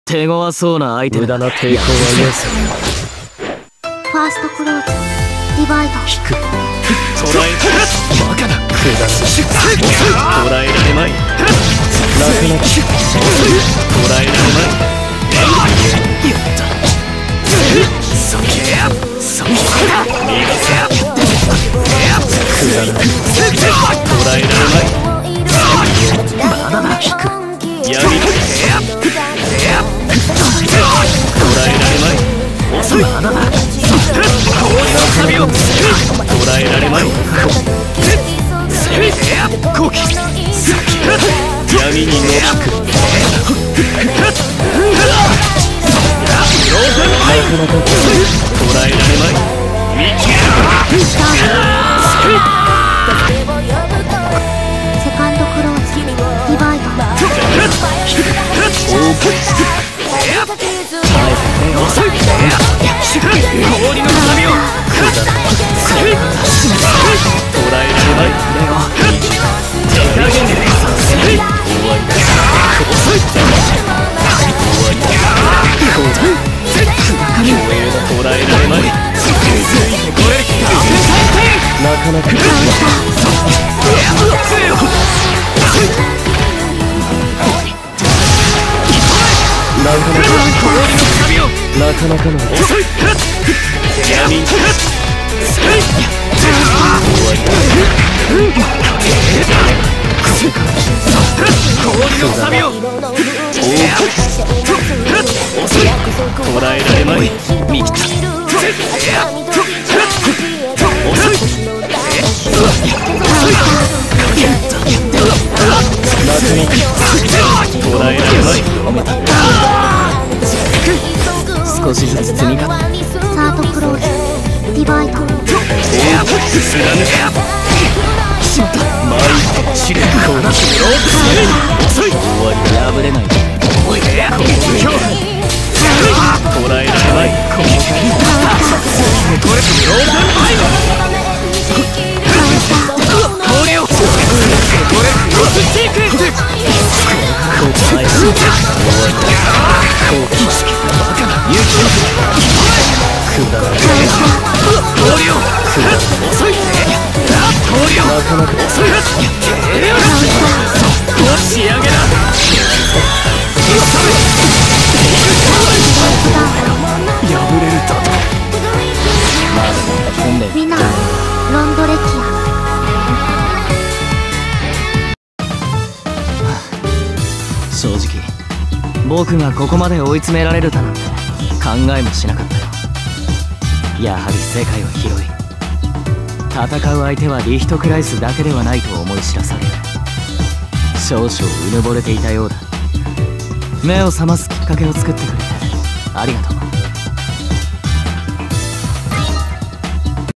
手強そうな相手だ。 無駄な抵抗は許せ。 ファーストクローズディバイド。 引く。捕らえバカだ。くだら捕らえられまい。楽なき捕らえられまい。やったそけやそけや逃がせやくだら捕らえられまい。まだだ。引く闇や捕らえられまい。遅いまだだ。氷の旅を捕らえられまい。好機闇にの引く。なかなか捕らえられまい。 セカンドクローズディバイド。 遅い氷の旅を捕らえられまい。手加減で終わりだ。遅い終わりだ。捕らえられまい。なかなかなかなかの遅い闇終わりだ。氷の旅を遅い捕らえられまい。見切った遅い捕らえられまい。少しずつ積み重ね。 サードクローズディバイド。 貫けしまった前に試練攻撃遅い終わり破れない。おい今日捕らえられまい。これロールファイブ氷をこれクロスしていく。終わり好奇心バカな勇気くだらない氷を遅い氷をなかなか遅い仕上げだ。破れるだとまだ本命ウィナーロンドレキア。 正直僕がここまで追い詰められるだなんて考えもしなかったよ。やはり世界は広い。戦う相手はリヒトクライスだけではないと思い知らされる。少々うぬぼれていたようだ。目を覚ますきっかけを作ってくれてありがとう。